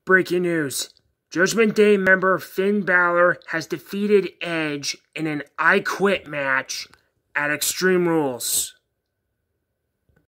Breaking news. Judgment Day member Finn Balor has defeated Edge in an I Quit match at Extreme Rules.